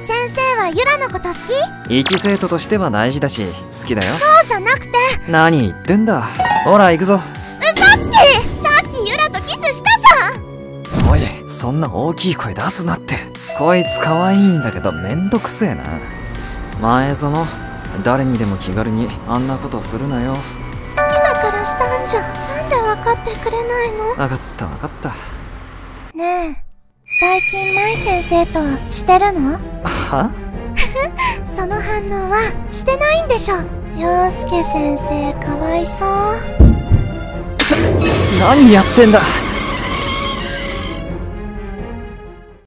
先生はユラのこと好き？ 一生徒としては大事だし好きだよ。 そうじゃなくて。 何言ってんだ。ほら行くぞ。 嘘つき！さっきユラとキスしたじゃん。 おい、そんな大きい声出すなって。こいつ可愛いんだけどめんどくせえな。前園、誰にでも気軽にあんなことするなよ。 好きだからしたんじゃん。なんで分かってくれないの？ 分かった分かった。 ねえ、最近舞先生としてるの？ は？ その反応はしてないんでしょ。陽介先生かわいそう。 何やってんだ。